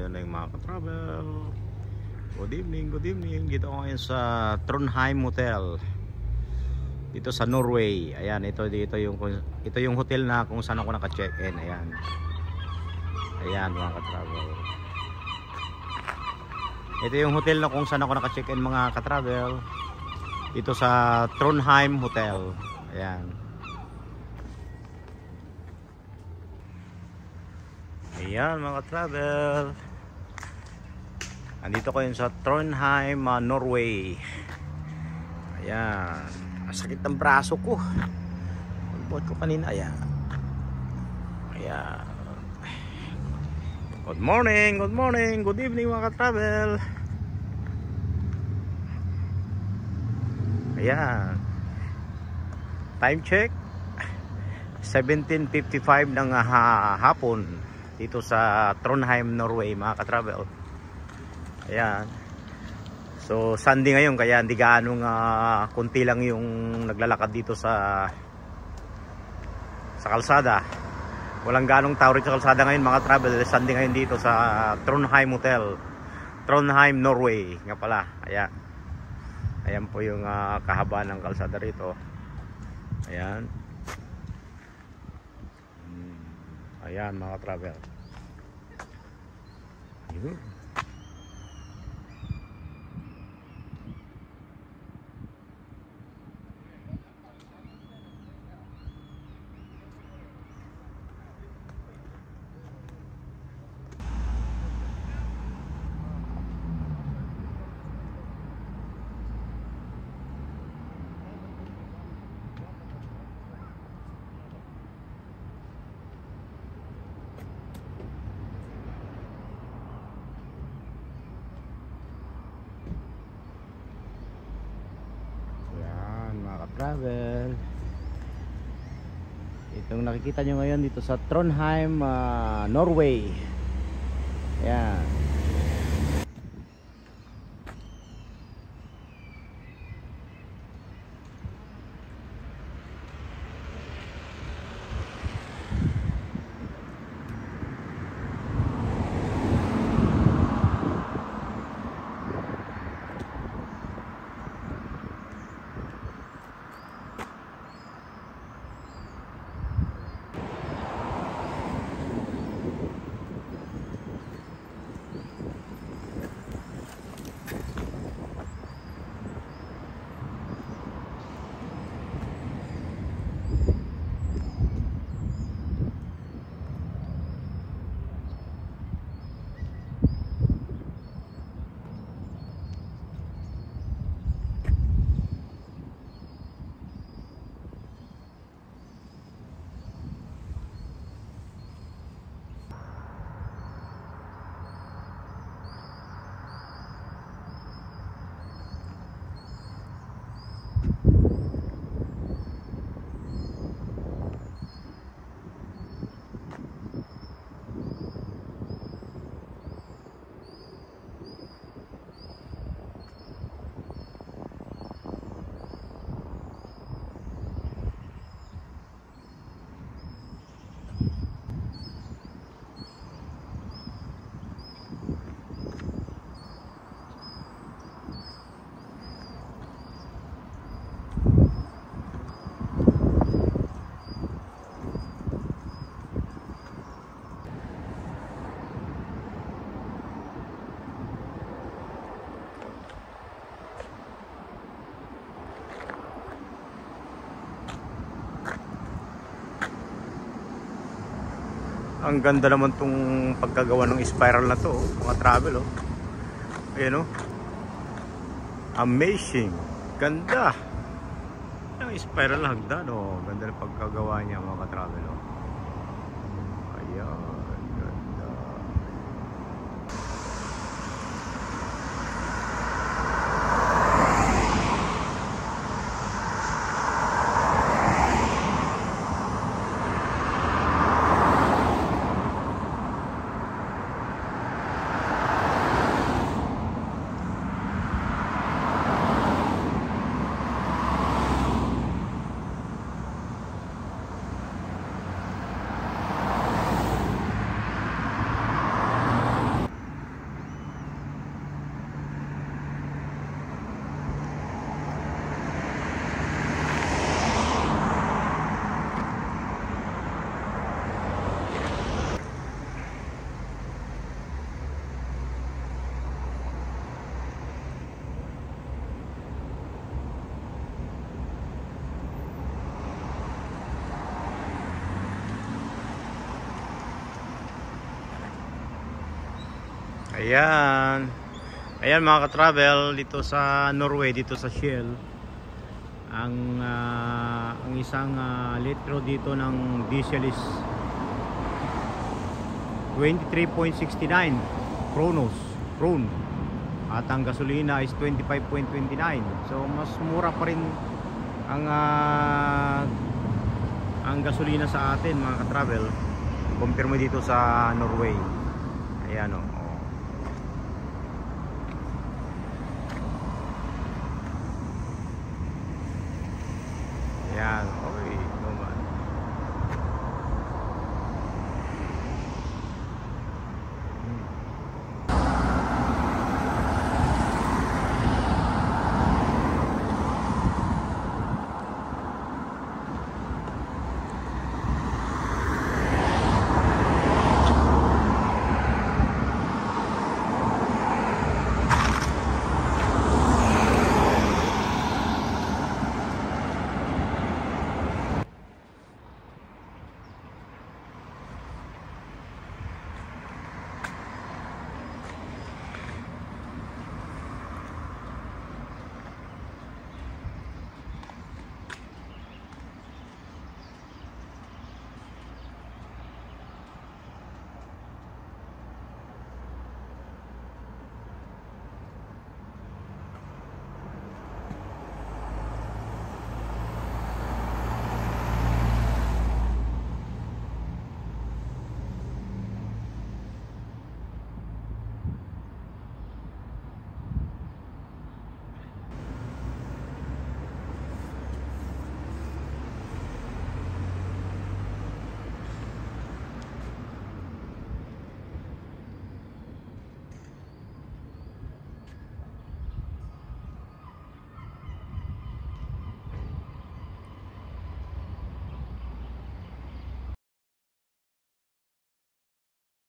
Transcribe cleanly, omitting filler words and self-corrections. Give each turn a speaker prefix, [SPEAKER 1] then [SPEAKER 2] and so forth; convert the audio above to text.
[SPEAKER 1] Ayan na yung mga ka-travel. Good evening, good evening. Dito ako ngayon sa Trondheim Hotel. Dito sa Norway. Ayan, ito yung hotel na kung saan ako naka-check-in. Ayan. Ayan mga ka-travel. Ito yung hotel na kung saan ako naka-check-in mga ka-travel. Dito sa Trondheim Hotel. Ayan. Ayan mga travel. Andito ko yun sa Trondheim, Norway. Ayan. Masakit ng braso ko. Pagbuhat ko kanina. Ayan. Ayan. Good morning, good morning, good evening mga travel. Ayan. Time check 17:55 ng hapon dito sa Trondheim, Norway mga ka-travel. Ayan. So Sunday ngayon kaya hindi gaano kunti lang yung naglalakad dito sa kalsada. Walang ganong tao rin sa kalsada ngayon mga travel. Sunday ngayon dito sa Trondheim Hotel, Trondheim, Norway nga pala. Ayan. Ayan po yung kahabaan ng kalsada rito. Ayan. Ayan mga travel. Ayun. Travel. Itong nakikita nyo ngayon dito sa Trondheim, Norway. Ayan. Ang ganda naman tong pagkagawa ng spiral na to, mga travel Ayan amazing. Ganda. Ang spiral na hagdan Ganda ng pagkagawa niya mga travel Ayan, ganda. Ayan. Ayan mga ka-travel, dito sa Norway, dito sa Shell, ang isang litro dito ng diesel is 23.69 kronos kron, at ang gasolina is 25.29. So mas mura pa rin ang gasolina sa atin mga ka-travel compare mo dito sa Norway. Ayan o.